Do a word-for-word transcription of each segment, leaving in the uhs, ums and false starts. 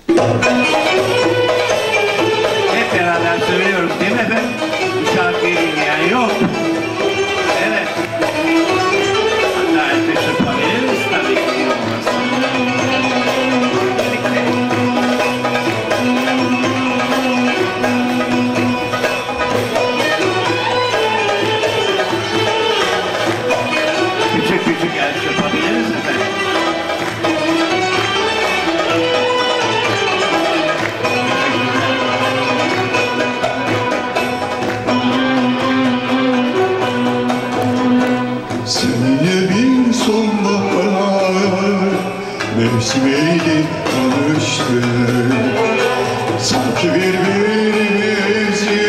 Hep beraber söylüyoruz değil mi efendim? Bu şarkıyı dinleyen yok. Evet. Hatta ateş yapabiliriz tabii ki olmazsa. Küçük küçük el yapabiliriz efendim. Seninle bir sonbahar mevsimiyle tanıştık. Sanki birbirimizi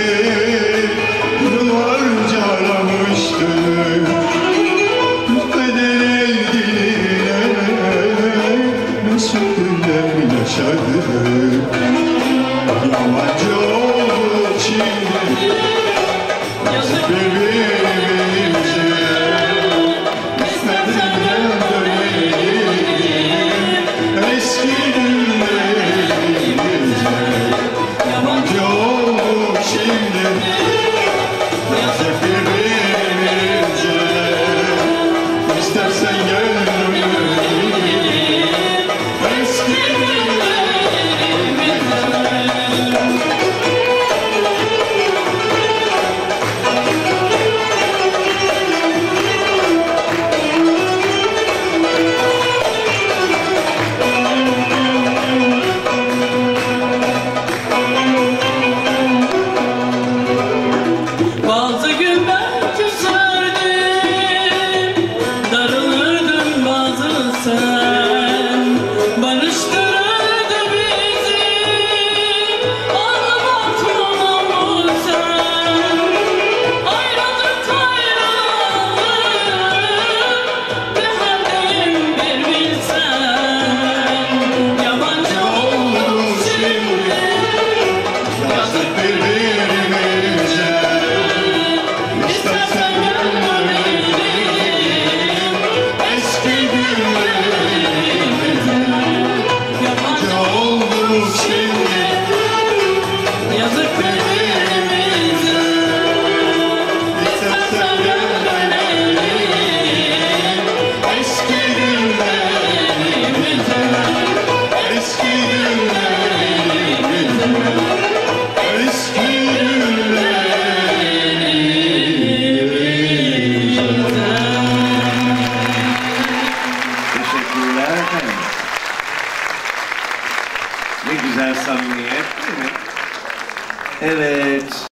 yıllarca aramıştık. Kader eldiğine nasıl günler yaşadık. Yabancı olduk şimdi yazık birbirimize. Eski günlerimize yabancı olduk şimdi. Yazık birbirimize. İstersen gel dönelim eski günlerimize. Bazı gün ben küserdim, darılırdın bazı sen. Barıştırırdı bizi, ağlatmam mı sen? Ayrıldık ayrıldık, ne haldeyim bir bilsen. Yabancı olduk şimdi, Yazık birbirimize. İstersen gel dönelim eski günlerimize. Yabancı olduk şimdi. yazık birbirimize. İstersen gel dönelim eski günlerimize. Eski günlerimize. Eski günlerimize. Teşekkürler efendim. Ne güzel samimiyet değil mi? Evet.